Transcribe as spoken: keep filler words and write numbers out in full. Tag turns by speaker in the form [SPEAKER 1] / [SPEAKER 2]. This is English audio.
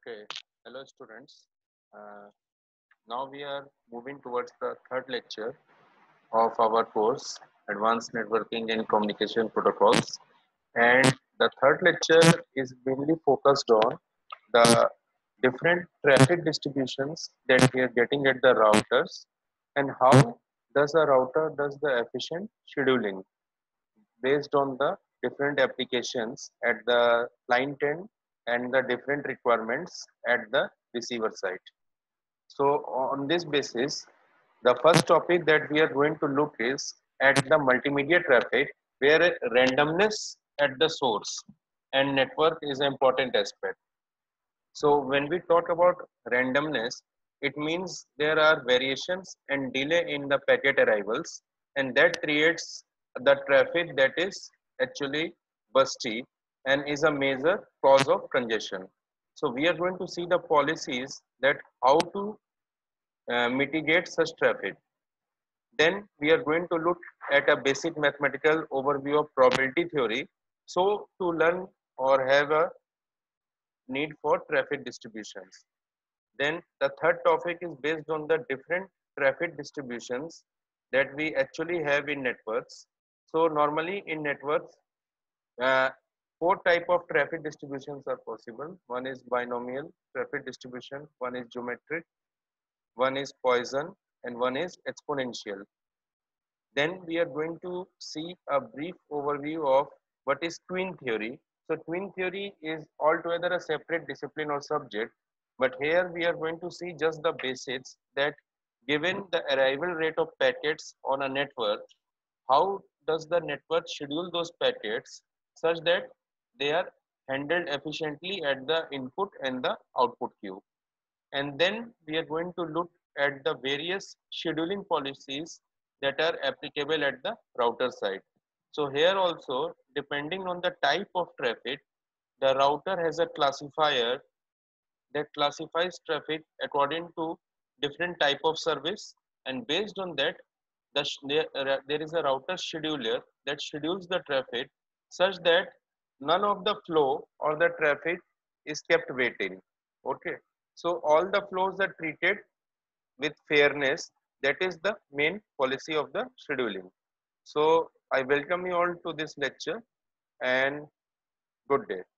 [SPEAKER 1] Okay, hello students. Uh, Now we are moving towards the third lecture of our course, Advanced Networking and Communication Protocols. And the third lecture is mainly focused on the different traffic distributions that we are getting at the routers and how does a router does the efficient scheduling based on the different applications at the client end and the different requirements at the receiver side. So on this basis, the first topic that we are going to look is at the multimedia traffic, where randomness at the source and network is an important aspect. So when we talk about randomness, it means there are variations and delay in the packet arrivals, and that creates the traffic that is actually busty and is a major cause of congestion. So we are going to see the policies that how to uh, mitigate such traffic. Then we are going to look at a basic mathematical overview of probability theory. So to learn or have a need for traffic distributions. Then the third topic is based on the different traffic distributions that we actually have in networks. So normally in networks, uh, four type of traffic distributions are possible. One is binomial traffic distribution, one is geometric, one is Poisson, and one is exponential. Then we are going to see a brief overview of what is twin theory. So twin theory is altogether a separate discipline or subject, but here we are going to see just the basics that given the arrival rate of packets on a network, how does the network schedule those packets such that they are handled efficiently at the input and the output queue. And then we are going to look at the various scheduling policies that are applicable at the router side. So here also, depending on the type of traffic, the router has a classifier that classifies traffic according to different type of service, and based on that the there, uh, there is a router scheduler that schedules the traffic such that none of the flow or the traffic is kept waiting. Okay, so all the flows are treated with fairness. That is the main policy of the scheduling. So I welcome you all to this lecture and good day.